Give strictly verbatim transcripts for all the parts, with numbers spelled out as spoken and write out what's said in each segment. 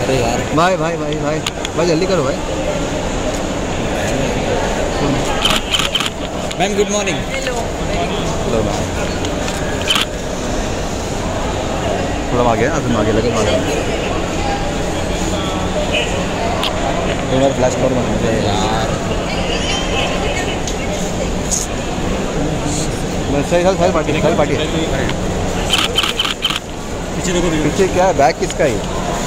अरे यार भाई भाई भाई भाई भाई जल्दी करो भाई। Ma'am good morning. Hello ma'am. थोड़ा आगे ना, आगे लगे यार फ्लैश कर मुझे यार। सही सही सही पार्टी सही पार्टी है। पीछे देखो पीछे क्या है, बैग किसका है?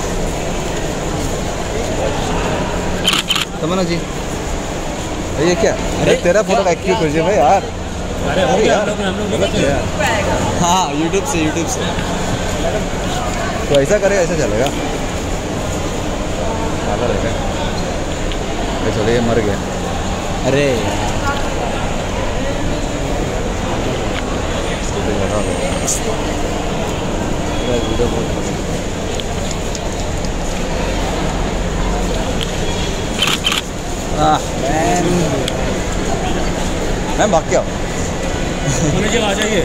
तमन्ना जी ये क्या? अरे तेरा फोटो एक्टिव कर दे भाई यार। अरे हो गया हम लोग हम लोग गलत है। हाँ यूट्यूब से यूट्यूब से तो ऐसा करेगा, ऐसा चलेगा? ज़्यादा रहेगा। चलो ये मर गया। अरे वीडियो बहुत मैम मैम भाग क्या होने जगह आ जाइए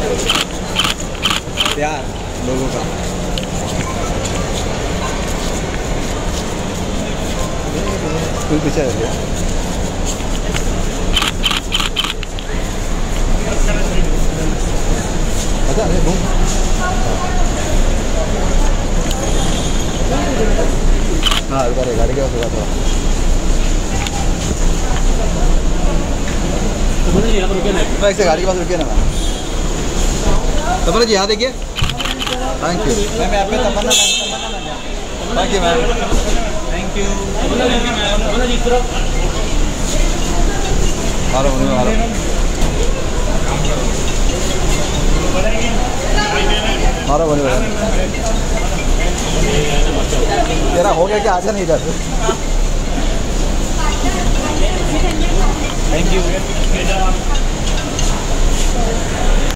प्यार लोगों का। कोई पीछे रह गया। अच्छा अरे घूम। हाँ रुका गाड़ी के पास रुका थोड़ा। ऐसे गाड़ी के पास रुकिए ना मैम। तमन्ना जी यहाँ देखिए। थैंक यू मैम यहाँ पे Tamanna thank you ma'am. Thank you Tamanna ji तरफ मारो मुझे मारो मारो बोले तेरा हो गया क्या? आजा नहीं इधर। Thank you.